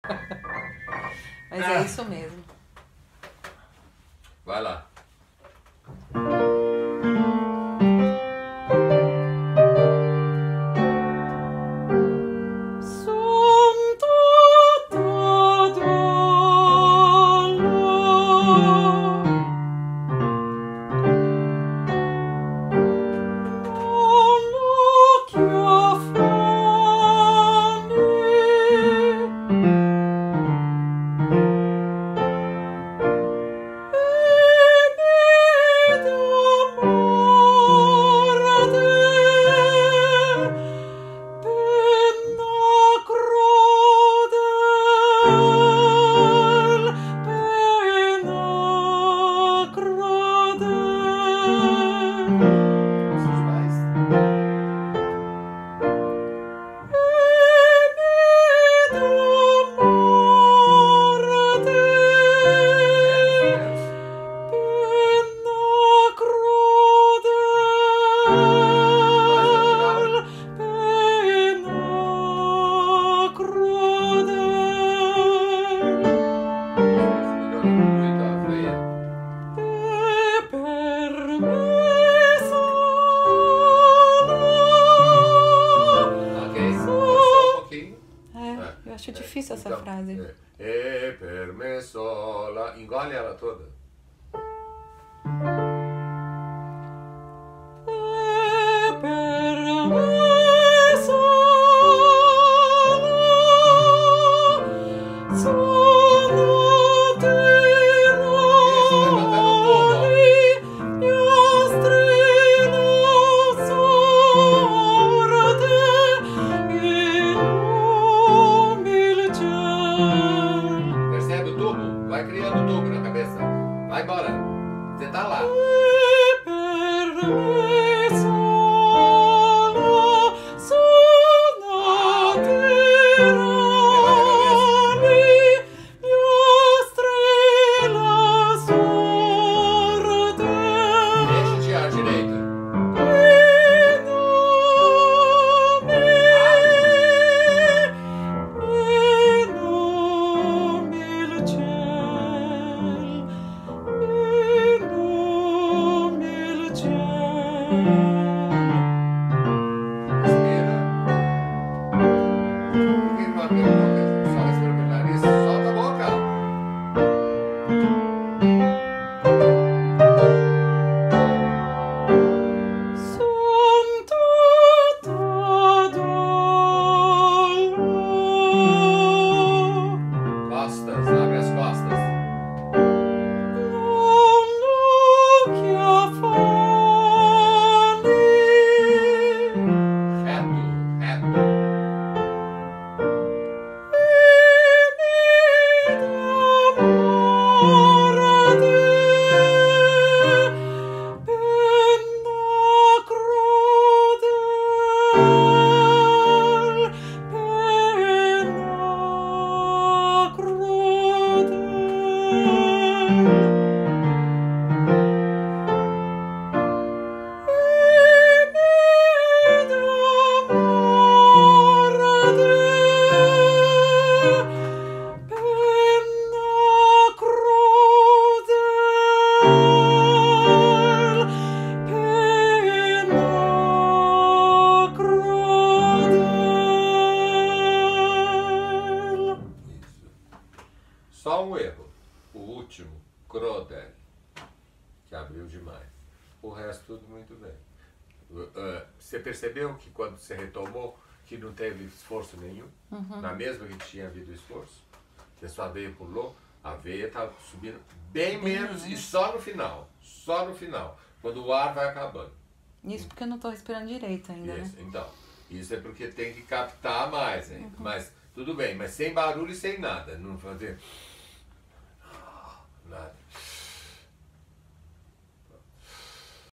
Mas é isso mesmo. Vai lá. Eu acho difícil essa frase. E per me sola. Engole ela toda. Percebe o tubo? Vai criando o tubo na cabeça. Vai embora. Você tá lá. Deixa a direita. Solta a boca. Costas, abre as costas. Reto, reto. Só um erro. O último, Crodel, que abriu demais. O resto tudo muito bem. Você percebeu que quando você retomou, que não teve esforço nenhum? Na mesma que tinha havido esforço? Que a sua veia pulou, a veia está subindo bem menos e só no final. Só no final. Quando o ar vai acabando. Isso porque eu não estou respirando direito ainda, Isso, né? então. Isso é porque tem que captar mais ainda. Mas tudo bem, mas sem barulho e sem nada. Não fazer nada.